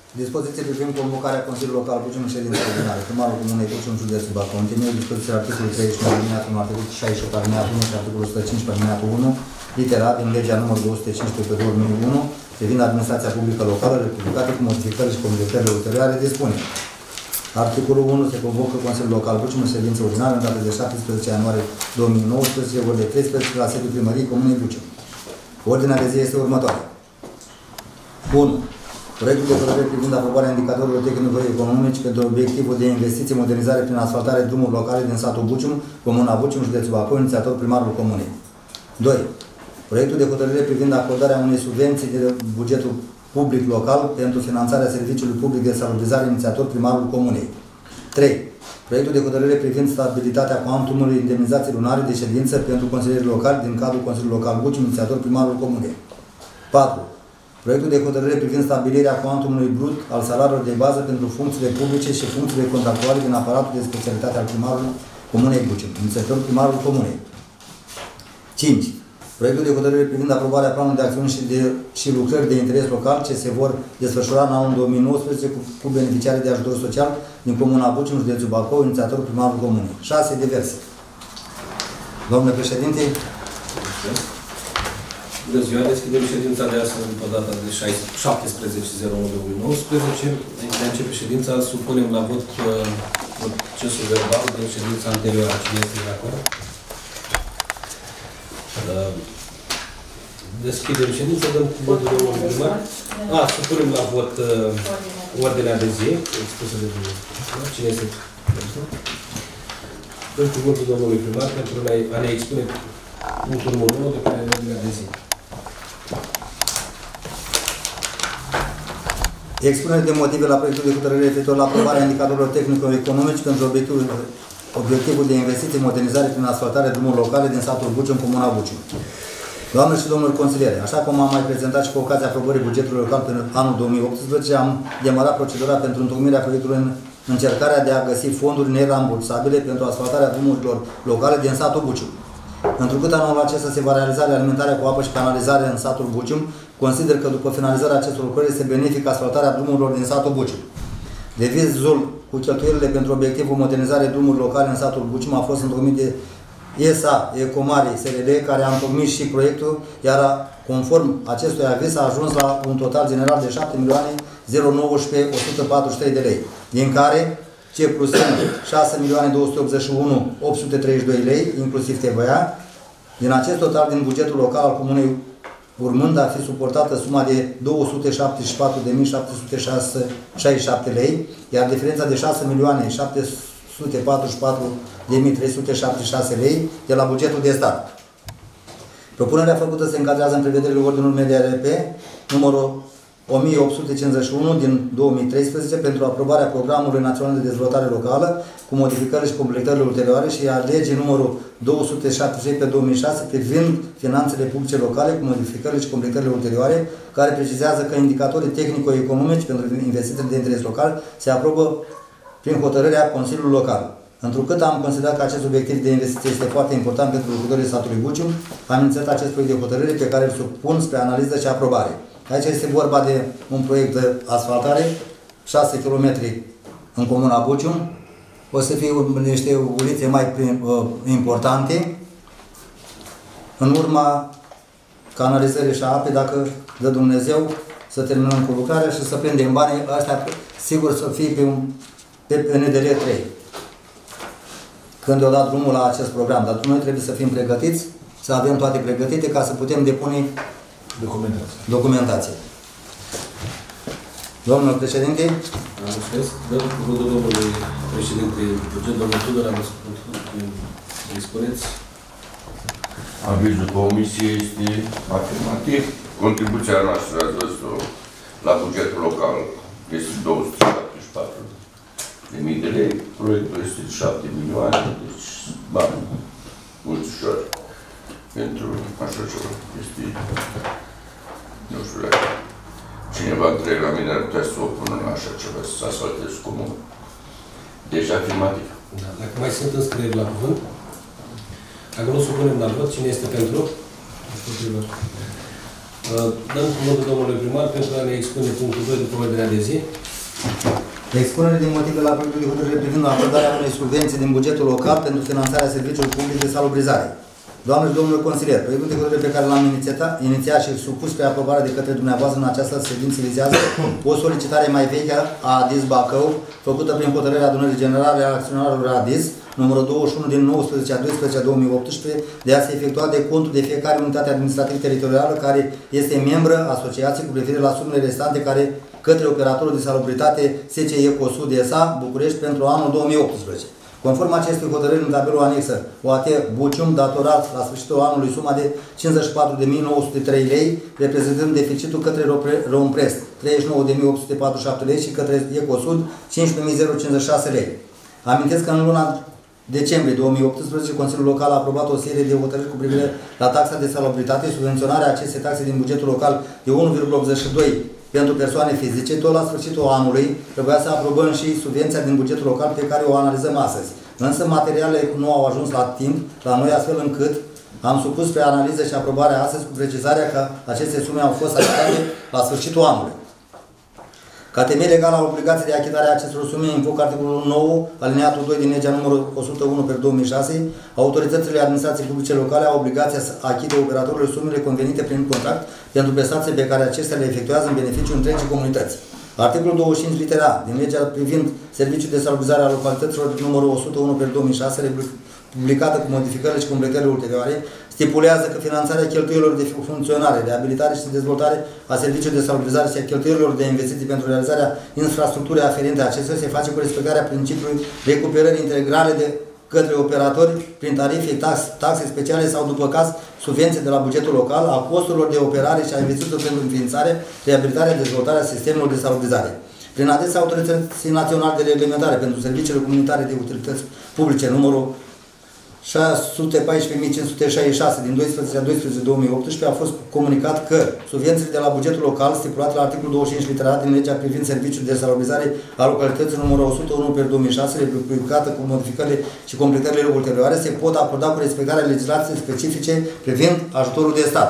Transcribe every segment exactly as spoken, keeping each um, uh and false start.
Dispoziție privind convocarea Consiliului Local Bucium în ședință ordinară. Primarul Comunei Bucium, județul Bacău. Întâlnire dispoziția articolului treizeci și nouă, alineatul unu, articolul șaizeci și opt, alineatul unu și articolul o sută cincisprezece, alineatul unu, litera din legea numărul două sute cincisprezece pe două mii unu, privind administrația publică locală, republicată cu modificări și completările ulterioare, dispune. Articolul unu. Se convocă Consiliul Local Bucium în ședință ordinară în data de șaptesprezece ianuarie două mii nouăsprezece, ore de treisprezece, la sediul Primăriei Comunei Bucium. Ordinea de zi este următoare. unu. Proiectul de hotărâre privind aprobarea indicatorilor tehnico-economici pentru obiectivul de investiții, modernizare prin asfaltare drumuri locale din satul Bucium, Comuna Bucium, județul Bacău, inițiator primarul Comunei. doi. Proiectul de hotărâre privind acordarea unei subvenții de bugetul public local pentru finanțarea serviciului public de salubrizare, inițiator primarul Comunei. trei. Proiectul de hotărâre privind stabilitatea cuantumului indemnizații lunare de ședință pentru consilierii locali din cadrul Consiliului Local Bucium, inițiator primarul Comunei. patru. Proiectul de hotărâre privind stabilirea cuantumului brut al salariilor de bază pentru funcțiile publice și funcțiile contractuale din aparatul de specialitate al primarului Comunei Bucium, inițiator primarul Comunei. cinci. Proiectul de hotărâre privind aprobarea planului de acțiuni și, de, și lucrări de interes local ce se vor desfășura în anul două mii nouăsprezece cu, cu beneficiarii de ajutor social din Comuna Bucium, județul Bacău, inițiator primarul Comunei. șase. Diverse. Domnule președinte. Bună ziua, deschidem ședința de astăzi după data de șaptesprezece zero unu două mii nouăsprezece. Înainte de a începe ședința, supunem la vot procesul verbal din ședința anterioară. Cine este de acord? Deschidem ședința, dăm cuvântul domnului primar. A, supunem la vot ordinea de zi, expusă de dumneavoastră. Cine este? Dăm cuvântul domnului primar pentru a ne expune punctul numărul unu de pe ordinea de zi. Expunere de motive la proiectul de hotărâre referitor la aprobarea indicatorilor tehnico-economici pentru obiectivul, obiectivul de investiții, modernizare prin asfaltare drumuri locale din satul Bucium, Comuna Bucium. Doamne și domnilor consiliere, așa cum am mai prezentat și cu ocazia aprobării bugetului local pentru anul două mii optsprezece, am demarat procedura pentru întocmirea proiectului în încercarea de a găsi fonduri nerambursabile pentru asfaltarea drumurilor locale din satul Bucium. Întrucât anul acesta se va realiza alimentarea cu apă și canalizare în satul Bucium, consider că după finalizarea acestor lucrări este benefică asfaltarea drumurilor din satul Bucium. Devizul cu cheltuielile pentru obiectivul modernizare drumuri locale în satul Bucium a fost întocmit de E S A Ecomari S R L, care a întocmit și proiectul, iar conform acestui aviz a ajuns la un total general de șapte milioane nouăsprezece mii o sută patruzeci și trei de lei, din care C plus N șase milioane două sute optzeci și unu mii opt sute treizeci și doi lei, inclusiv T V A. Din acest total, din bugetul local al Comunei, urmând a fi suportată suma de două sute șaptezeci și patru de mii șapte sute șaizeci și șapte lei, iar diferența de șase milioane șapte sute patruzeci și patru de mii trei sute șaptezeci și șase lei de la bugetul de stat. Propunerea făcută se încadrează în prevederile Ordinului M D R P numărul o mie opt sute cincizeci și unu din două mii treisprezece pentru aprobarea Programului Național de Dezvoltare Locală cu modificările și completările ulterioare și a legii numărul două sute șaptezeci și trei pe două mii șase privind finanțele publice locale cu modificările și completările ulterioare, care precizează că indicatorii tehnico-economici pentru investițiile de interes local se aprobă prin hotărârea Consiliului Local. Întrucât am considerat că acest obiectiv de investiție este foarte important pentru locuitorii satului Bucium, am inițiat acest proiect de hotărâre pe care îl supun spre analiză și aprobare. Aici este vorba de un proiect de asfaltare, șase kilometri în Comuna Bucium. O să fie niște ulițe mai uh, importante. În urma canalizării și a apei, dacă dă Dumnezeu, să terminăm cu lucrarea și să prindem banii, astea sigur să fie pe, un, pe, pe N D L trei. Când o dat drumul la acest program, dar noi trebuie să fim pregătiți, să avem toate pregătite ca să putem depune Documentație. Documentație. Domnul președinte. Mulțumesc. Dăm cuvântul domnului președinte buget, domnul Tudor, am spus cum îi spuneți. Avizul comisiei este afirmativ. Contribuția noastră, ați văzut-o, la bugetul local este două sute șaptezeci și patru de mii de lei. Proiectul este de șapte milioane, deci bani mulțișori pentru așa ceva. Este, nu știu, dacă cineva întreg la mine ar putea să o pună la așa ceva, să asfaltez comun. Deci afirmativ. Da. Dacă mai sunt înscrieri la cuvânt, dacă nu supunem la vot, cine este pentru? Dăm cuvântul domnului primar pentru a ne expune punctul doi după ordinea de zi. Expunere din motive la proiectul de hotărâre privind acordarea unei subvenții din bugetul local pentru finanțarea serviciului public de salubrizare. Doamne și domnule consilier, proiectul de hotărâre pe care l-am inițiat și supus pe aprobare de către dumneavoastră în această ședință vizează o solicitare mai veche a ADIS Bacău, făcută prin hotărârea adunării generale a acționarilor ADIS, numărul douăzeci și unu din nouăsprezece a doisprezece două mii optsprezece, de a se efectua de contul de fiecare unitate administrativ-teritorială care este membră asociației cu privire la sumele restante care către operatorul de salubritate S C Ecosud S A București pentru anul două mii optsprezece. Conform acestui hotărâri, în tabelul anexă O A T Bucium, datorat la sfârșitul anului suma de cincizeci și patru de mii nouă sute trei lei, reprezentând deficitul către Romprest treizeci și nouă de mii opt sute patruzeci și șapte lei și către Ecosud cincisprezece mii cincizeci și șase lei. Amintesc că în luna decembrie două mii optsprezece, Consiliul Local a aprobat o serie de hotărâri cu privire la taxa de salubritate, subvenționarea acestei taxe din bugetul local de unu virgulă optzeci și doi pentru persoane fizice. Tot la sfârșitul anului trebuia să aprobăm și subvenția din bugetul local pe care o analizăm astăzi. Însă materialele nu au ajuns la timp la noi, astfel încât am supus pe analiză și aprobare astăzi cu precizarea că aceste sume au fost achitate la sfârșitul anului. Ca temei legal la obligația de achitare a acestor sume, invoc articolul nouă, alineatul doi din legea numărul o sută unu pe două mii șase, autoritățile administrației publice locale au obligația să achite operatorului sumele convenite prin contract pentru prestații pe care acestea le efectuează în beneficiul întregii comunități. Articolul douăzeci și cinci litera din legea privind serviciul de salubrizare a localităților numărul o sută unu pe două mii șase, publicată cu modificările și completările ulterioare, stipulează că finanțarea cheltuielor de funcționare, reabilitare și dezvoltare a serviciului de salubrizare și a cheltuielor de investiții pentru realizarea infrastructurii aferente acestea se face cu respectarea principiului recuperării integrale de către operatori prin tarife, tax, taxe speciale sau, după caz, subvenții de la bugetul local, a costurilor de operare și a investițiilor pentru înființare, reabilitare, dezvoltarea sistemelor de salubrizare. Prin adesea Autorității Naționale de Reglementare pentru Serviciile Comunitare de Utilități Publice, numărul șase sute paisprezece mii cinci sute șaizeci și șase din doisprezece a doisprezece două mii optsprezece a fost comunicat că subvențiile de la bugetul local, stipulate la articolul douăzeci și cinci litera din legea privind serviciul de salubrizare a localității numărul o sută unu pe două mii șase, republicată cu modificările și completările ulterioare, se pot acorda cu respectarea legislației specifice privind ajutorul de stat.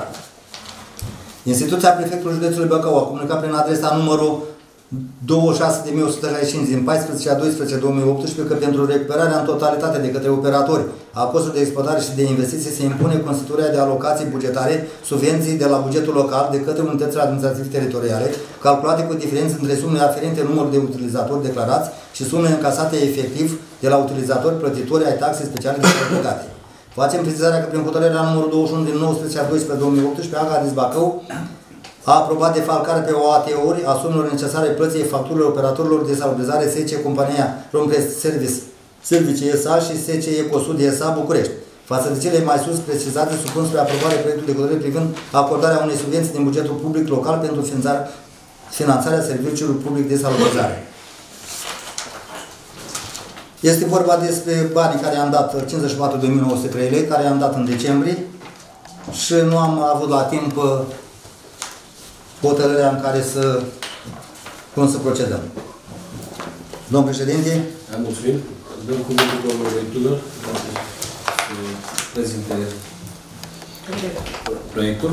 Instituția Prefectului Județului Bacău a comunicat prin adresa numărul douăzeci și șase de mii o sută șaizeci și cinci din paisprezece a doisprezece două mii optsprezece că pentru recuperarea în totalitate de către operatori a costurilor de exploatare și de investiții se impune constituirea de alocații bugetare, subvenții de la bugetul local de către unitățile administrative teritoriale, calculate cu diferență între sumele aferente numărul de utilizatori declarați și sumele încasate efectiv de la utilizatori plătitori ai taxe speciale de proprietate. Facem precizarea că prin hotărârea numărul douăzeci și unu din nouăsprezece a doisprezece două mii optsprezece, A G A ADIS Bacău a aprobat defalcarea pe O A T-uri a sumelor necesare plății facturilor operatorilor de salubrizare S C Compania Romprest Service Servicii S A și S C Ecosud S A București. Față de cele mai sus precizate, supun spre aprobare proiectul de hotărâre privind acordarea unei subvenții din bugetul public local pentru finanțarea serviciului public de salubrizare. Este vorba despre banii care am dat, cincizeci și patru de mii nouă sute trei lei, care am dat în decembrie și nu am avut la timp hotărârea în care să, cum să procedăm. Domnul președinte. Am mulțumit. Dăm cuvântul domnului Tudor să prezinte proiectul.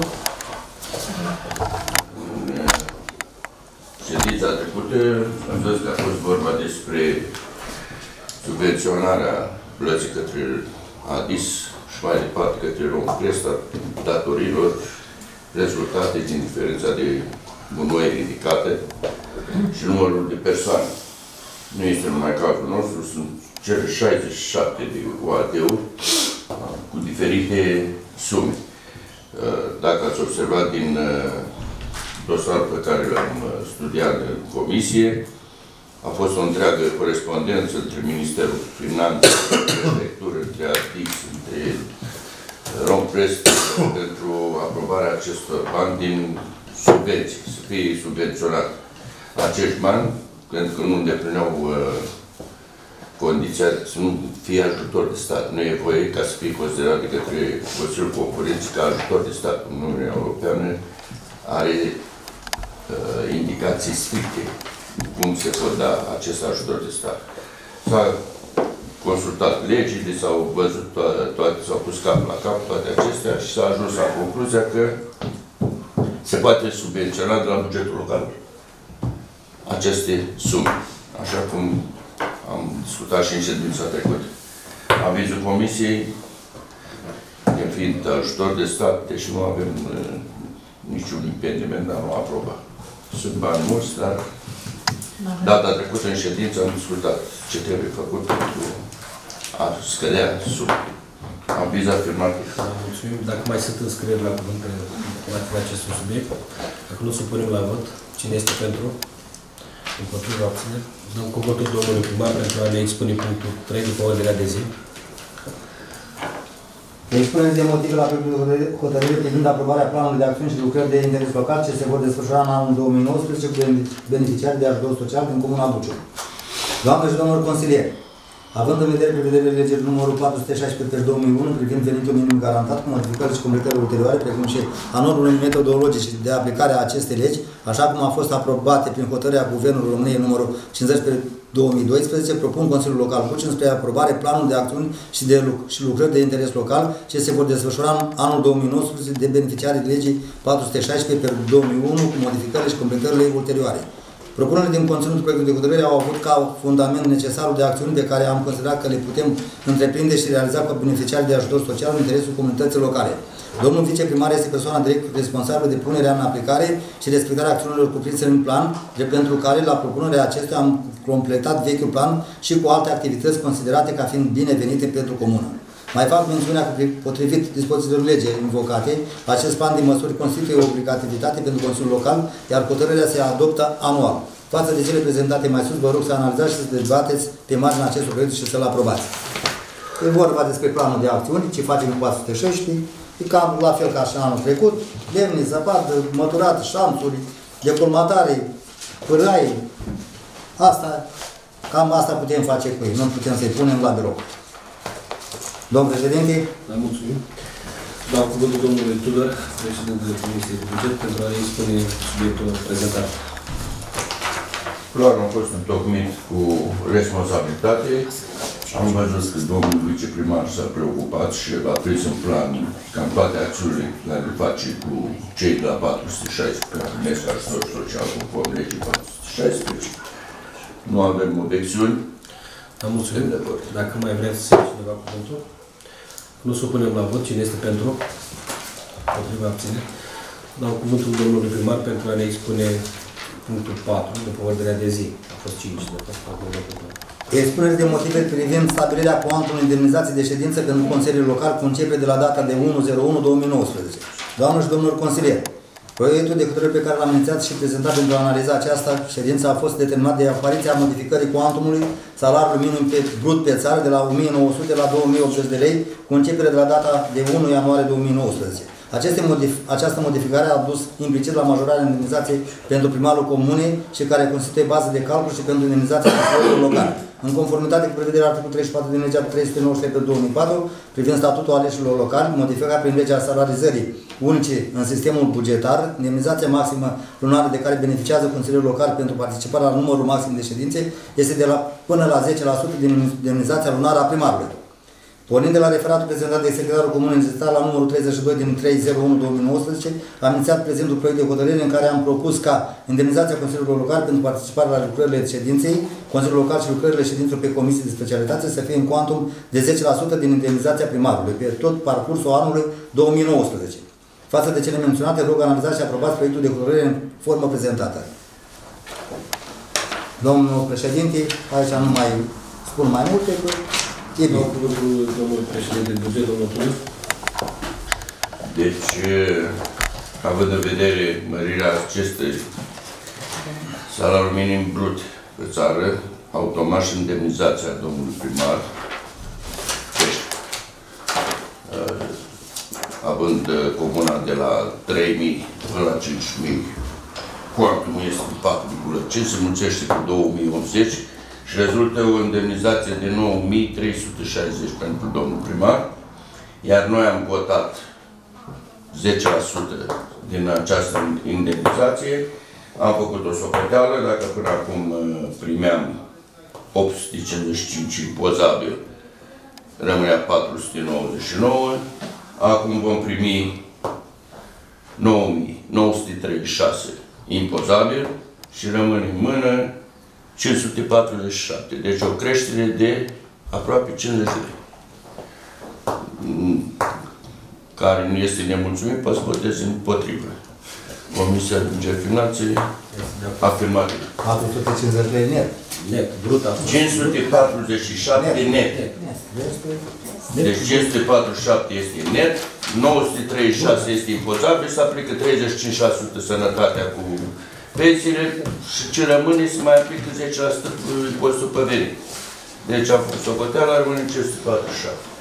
Ședința trecută am văzut că a fost vorba despre subvenționarea plății către ADIS și mai departe către Romprest a datorilor rezultate din diferența de gunoi ridicate și numărul de persoane. Nu este numai cazul nostru, sunt cele șaizeci și șapte de O A T-uri cu diferite sume. Dacă ați observat din dosarul pe care l-am studiat în comisie, a fost o întreagă corespondență între Ministerul Finanțelor, Prefectură, între ADIS, între Romprest pentru aprobarea acestor bani din subvenții, să fie subvenționat. Acești bani, pentru că nu îndeplineau uh, condiția să nu fie ajutor de stat. Nu e voie ca să fie considerat de către Consiliul Concurenței ca ajutor de stat. Uniunea Europeană are uh, indicații stricte cum se pot da acest ajutor de stat. S-a consultat legile, s-au văzut toate, toate s-au pus cap la cap toate acestea și s-a ajuns la concluzia că se poate subvenționa de la bugetul local aceste sume, așa cum am discutat și în ședința trecută. Avizul Comisiei, fiind ajutor de stat, deși nu avem uh, niciun impediment, dar nu aproba. Sunt bani mulți, dar data trecută în ședință am discutat ce trebuie făcut pentru a scădea sub aviz afirmativ. Mulțumim. Dacă mai sunt înscrieri la cuvânt la acest subiect, dacă nu supunem la vot, cine este pentru? Împotriva abțineri. Dăm cuvântul domnului primar pentru a ne expune punctul trei după ordinea de zi. Expuneți de motive la proiectul de hotărâre privind aprobarea planului de acțiuni și lucrări de interes local ce se vor desfășura în anul două mii nouăsprezece cu beneficiari de ajutor social din Comuna Buciu. Doamne și domnilor consilieri, având în vedere prevederile legii numărul patru sute șaisprezece pe două mii unu privind venitul minim garantat cu modificări și completări ulterioare, precum și a normelor metodologice de aplicare a acestei legi, așa cum a fost aprobate prin hotărârea Guvernului României numărul cincizeci pe două mii doisprezece, propun Consiliul Local Buciu spre aprobare planul de acțiuni și, de luc și lucrări de interes local ce se vor desfășura în anul două mii nouăsprezece de beneficiarii legii patru sute șaisprezece pe două mii unu cu modificările și completările ulterioare. Propunerile din conținutul proiectului de hotărâre au avut ca fundament necesarul de acțiuni pe care am considerat că le putem întreprinde și realiza ca beneficiari de ajutor social în interesul comunității locale. Domnul viceprimar este persoana direct responsabilă de punerea în aplicare și respectarea acțiunilor cuprinse în plan, de pentru care, la propunerea acestuia, am completat vechiul plan și cu alte activități considerate ca fiind binevenite pentru comună. Mai fac mențiunea că, potrivit dispozițiilor legii invocate, acest plan de măsuri constituie o obligativitate pentru Consiliul Local, iar hotărârea se adoptă anual. Față de cele prezentate mai sus, vă rog să analizați și să dezbateți pe marginea acestui proiect și să-l aprobați. E vorba despre planul de acțiuni, ce facem în patru sute șaisprezece, e cam la fel ca și anul trecut, lemne, zăpadă, măturat, șanțuri, decolmatare, pârai. Asta, cam asta putem face cu ei, nu putem să-i punem la birou. Domnul președinte. Da, mulțumim. Dau cuvântul domnului Tudor, președintele Comisiei de Buget, pentru a expune subiectul prezentat. Planul a fost întocmit cu responsabilitate. Am văzut că domnul viceprimar s-a preocupat și a prins în plan cam toate acțiunile care le face cu cei de la patru sute șaisprezece care primesc ajutor social conform legii patru sute șaisprezece. Nu avem obiecțiuni. Da, mulțumim. Dacă mai vreți să ia cineva cuvântul, nu supunem la vot. Cine este pentru? Potriva abține. Dau cuvântul domnului primar pentru a ne expune punctul patru după ordinea de zi. A fost cinci de fapt. Expuneri de motive privind stabilirea cuantumului indemnizații de ședință pentru Consiliul Local cu începere de la data de unu zero unu două mii nouăsprezece. Doamnă și domnilor consilieri, proiectul de hotărâre pe care l-am inițiat și prezentat pentru a analiza această ședință a fost determinat de apariția modificării cuantumului salariului minim pe, brut pe țară de la o mie nouă sute la două mii optzeci de lei cu începere de la data de unu ianuarie două mii nouăsprezece. Aceste modif această modificare a dus implicit la majorarea indemnizației pentru primarul comunei și care constituie bază de calcul și pentru indemnizația Consiliului Local. În conformitate cu prevederea articolului treizeci și patru din legea trei sute nouăzeci și trei pe două mii patru, privind statutul aleșilor locali, modificat prin legea salarizării unice în sistemul bugetar, indemnizația maximă lunară de care beneficiază Consiliul Local pentru participarea la numărul maxim de ședințe este de la, până la zece la sută din indemnizația lunară a primarului. Pornind de la referatul prezentat de secretarul comunei înregistrat la numărul treizeci și doi din trei zero unu două mii nouăsprezece, am inițiat prezentul proiect de hotărâre în care am propus ca indemnizația Consiliului Local pentru participarea la lucrările ședinței, Consiliul Local și lucrările ședințelor pe comisii de specialitate să fie în cuantum de zece la sută din indemnizația primarului pe tot parcursul anului două mii nouăsprezece. Față de cele menționate, rog analizați și aprobați proiectul de hotărâre în formă prezentată. Domnul președinte, aici nu mai spun mai multe, că e bine. Domnul președinte de buget, domnul Tudor. Deci, având în vedere mărirea acestei salariul minim brut pe țară, automat și indemnizația domnului primar, deci, având comuna de la trei mii până la cinci mii, cuantumul este de patru virgulă cinci, se mulțește cu două mii optzeci și rezultă o indemnizație de nouă mii trei sute șaizeci pentru domnul primar, iar noi am cotat zece la sută din această indemnizație, am făcut o socoteală, dacă până acum primeam opt sute cincizeci și cinci impozabil, rămânea patru sute nouăzeci și nouă, acum vom primi nouă mii nouă sute treizeci și șase impozabil și rămâne în mână cinci sute patruzeci și șapte. Deci o creștere de aproape cincizeci de lei. Care nu este nemulțumit, poate să voteze împotrivă. Comisia de Bugete Finanțe afirmativ. patru sute cincizeci de lei net. Net, brut. cinci sute patruzeci și șapte net. Deci cinci sute patruzeci și șapte este net, nouă sute treizeci și șase este impozabil, se aplică treizeci și cinci la sută sănătatea cu pensiile și ce rămâne se mai aplică zece la sută impozitul pe venit. Deci a fost socoteala, rămâne cinci sute patruzeci și șapte.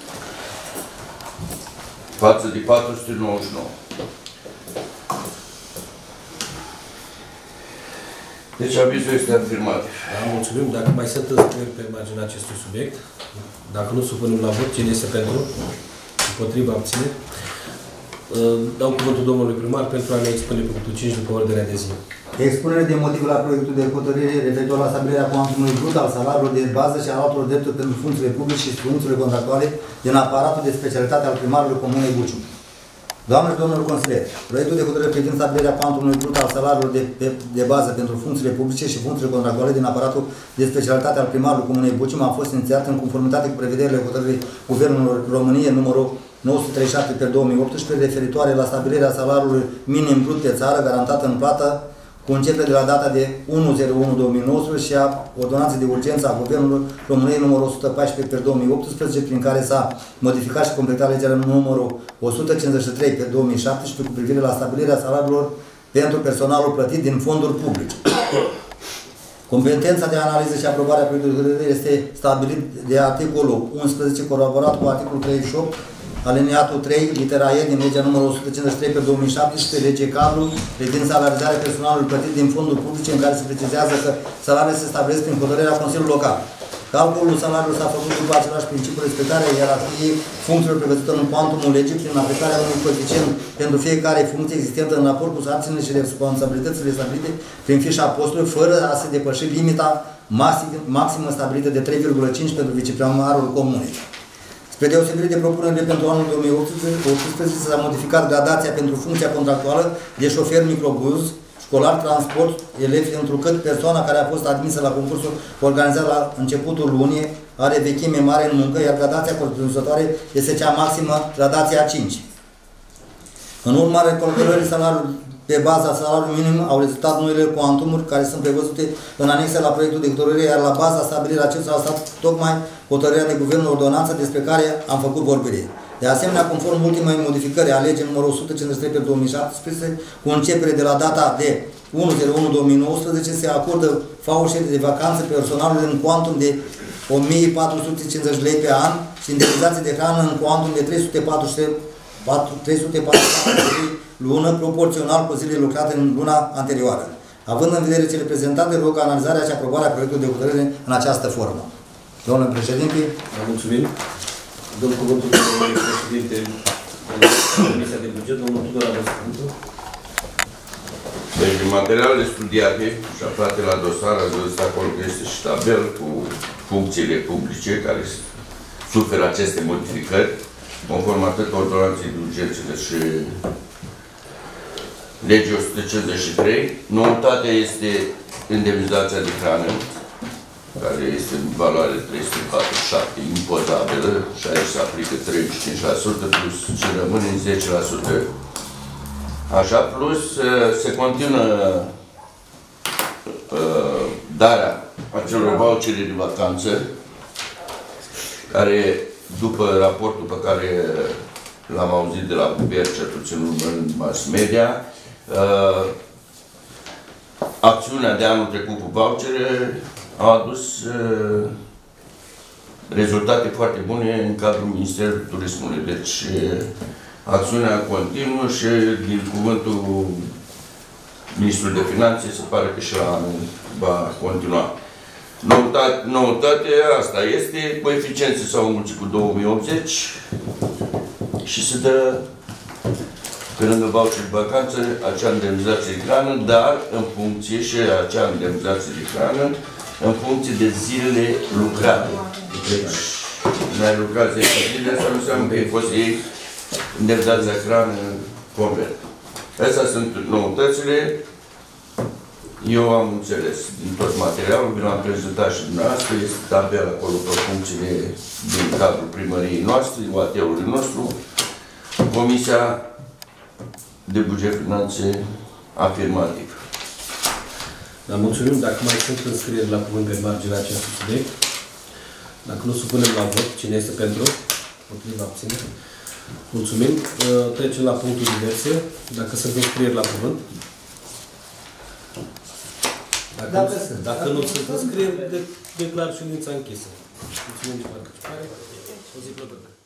Față de patru sute nouăzeci și nouă. Deci avizul este afirmat. Da, mulțumim. Dacă mai sunt înscrieri pe marginea acestui subiect, dacă nu supunem la vot, cine este pentru? Împotriva, abține. Dau cuvântul domnului primar pentru a ne expune punctul cinci după ordinea de zi. Expunere de motive la proiectul de hotărâre referitor la stabilirea cuantumului brut al salariilor de bază și al altor drepturi pentru funcțiile publice și funcțiile contractuale din aparatul de specialitate al primarului Comunei Bucium. Doamne și domnilor consilieri, proiectul de hotărâre privind stabilirea cuantumului brut al salariilor de, de, de bază pentru funcțiile publice și funcțiile contractuale din aparatul de specialitate al primarului Comunei Bucium a fost inițiat în conformitate cu prevederile hotărârii Guvernului României numărul nouă sute treizeci și șapte pe două mii optsprezece referitoare la stabilirea salariului minim brut pe țară garantată în plată cu începere de la data de unu zero unu două mii nouăsprezece și a ordonanței de urgență a Guvernului României numărul o sută paisprezece pe două mii optsprezece, prin care s-a modificat și completat legea numărul o sută cincizeci și trei pe două mii șaptesprezece cu privire la stabilirea salariilor pentru personalul plătit din fonduri publice. Competența de analiză și aprobare a proiectului de hotărâre este stabilit de articolul unsprezece, colaborat cu articolul treizeci și opt, aliniatul trei, litera E din legea numărul o sută cincizeci și trei pe două mii șaptesprezece, lege cadru privind salarizarea personalului plătit din fonduri publice, în care se precizează că salariile se stabilesc prin hotărârea Consiliului Local. Calculul salariului s-a făcut după același principiu, respectarea ierarhiei funcțiilor prevăzute în cuantumul legii prin aplicarea unui coeficient pentru fiecare funcție existentă în raport cu sarcinile și responsabilitățile stabilite prin fișa postului, fără a se depăși limita maximă stabilită de trei virgulă cinci pentru viceprimarul comunei. Spre deosebire de propunerile pentru anul două mii optsprezece, s-a modificat gradația pentru funcția contractuală de șofer microbuz, școlar, transport, elevi, întrucât persoana care a fost admisă la concursul organizat la începutul lunii are vechime mare în muncă, iar gradația corespunzătoare este cea maximă, gradația cinci. În urma recoltării salariului pe baza salariului minim au rezultat noile cuantumuri care sunt prevăzute în anexe la proiectul de hotărâre, iar la baza stabilirea acestora a stat tocmai hotărârea de guvern, ordonanță despre care am făcut vorbire. De asemenea, conform ultimei modificări a legii numărul o sută cincizeci și trei pe două mii șaptesprezece, cu începere de la data de unu zero unu două mii nouăsprezece, se acordă vouchere de vacanță personalului în cuantum de o mie patru sute cincizeci de lei pe an și indemnizații de hrană în cuantum de trei sute patruzeci și patru de lei lună, proporțional cu zilele lucrate în luna anterioară. Având în vedere cele prezentate, rog analizarea și aprobarea proiectului de hotărâre în această formă. Domnule președinte, vă mulțumim. Dăm cuvântul domnului președinte Comisia de Buget, domnul Tudor, aveți cuvântul. Deci, materialele studiate și aflate la dosar, ați văzut acolo că este și tabel cu funcțiile publice care suferă aceste modificări, conform atât ordonanței de urgență și legii o sută cincizeci și trei. Noutatea este indemnizația de hrană, care este în valoare de trei sute patruzeci și șapte, impozabilă, și aici se aplică treizeci și cinci la sută plus ce rămâne în zece la sută. Așa, plus se continuă uh, darea acelor vouchere de vacanță, care, după raportul pe care l-am auzit de la guvern, cel puțin în mass media, uh, acțiunea de anul trecut cu vouchere a adus uh, rezultate foarte bune în cadrul Ministerului Turismului. Deci, uh, acțiunea continuă și din cuvântul Ministrului de Finanțe se pare că și la anul va continua. Noutate, noutatea asta este, coeficienții s-au înmulțit cu două mii optzeci și se dă, pe lângă voucher de vacanță, acea indemnizație de hrană, dar în funcție și acea indemnizație de hrană, în funcție de zilele lucrate. Deci, n-ai lucrat zece zile, asta nu înseamnă că ai fost ei indemnizația de hrană convert. Astea sunt noutățile. Eu am înțeles din tot materialul, vi l-am prezentat și dumneavoastră, este tabel acolo pe funcțiile din cadrul primăriei noastre, U A T-ului nostru. Comisia de Buget Finanțe afirmativ. Da, mulțumim. Dacă mai sunt înscrieri la cuvânt pe marginea acestui subiect, dacă nu supunem la vot, cine este pentru? Împotriva, abține. Mulțumim. Trecem la punctul diverse. Dacă sunt înscrieri la cuvânt. Dacă, Dacă nu, sunt. dacă nu sunt înscrieri, de, declar ședința închisă. Mulțumim de participare. O zi plăcută.